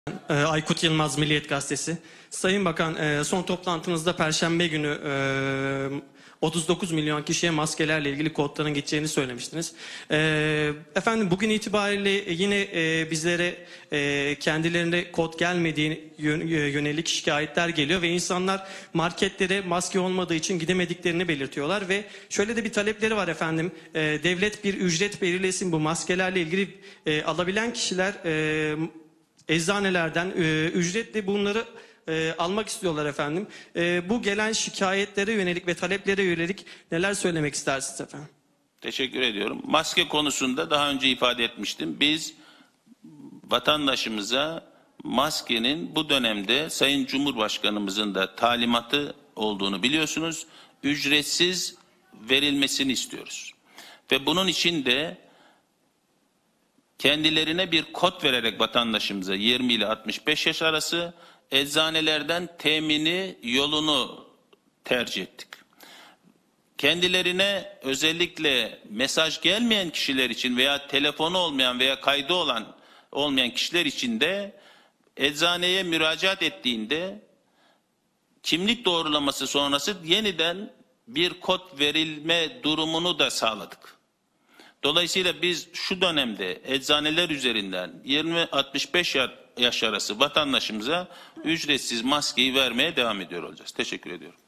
Aykut Yılmaz, Milliyet Gazetesi. Sayın Bakan, son toplantınızda Perşembe günü 39 milyon kişiye maskelerle ilgili kodların gideceğini söylemiştiniz. Efendim bugün itibariyle yine bizlere kendilerine kod gelmediği yönelik şikayetler geliyor ve insanlar marketlere maske olmadığı için gidemediklerini belirtiyorlar ve şöyle de bir talepleri var efendim. Devlet bir ücret belirlesin, bu maskelerle ilgili alabilen kişiler eczanelerden ücretli bunları almak istiyorlar efendim. Bu gelen şikayetlere yönelik ve taleplere yönelik neler söylemek istersiniz efendim? Teşekkür ediyorum. Maske konusunda daha önce ifade etmiştim. Biz vatandaşımıza maskenin bu dönemde Sayın Cumhurbaşkanımızın da talimatı olduğunu biliyorsunuz. Ücretsiz verilmesini istiyoruz. Ve bunun için de kendilerine bir kod vererek vatandaşımıza 20 ile 65 yaş arası eczanelerden temini yolunu tercih ettik. Kendilerine özellikle mesaj gelmeyen kişiler için veya telefonu olmayan veya kaydı olmayan kişiler için de eczaneye müracaat ettiğinde kimlik doğrulaması sonrası yeniden bir kod verilme durumunu da sağladık. Dolayısıyla biz şu dönemde eczaneler üzerinden 20-65 yaş arası vatandaşımıza ücretsiz maskeyi vermeye devam ediyor olacağız. Teşekkür ediyorum.